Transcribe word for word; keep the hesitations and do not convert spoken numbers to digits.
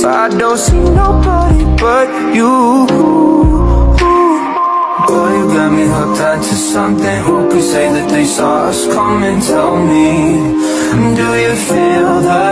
I don't see nobody but you. Boy, you got me hooked onto something. Who could say that they saw us coming? Tell me, do you feel the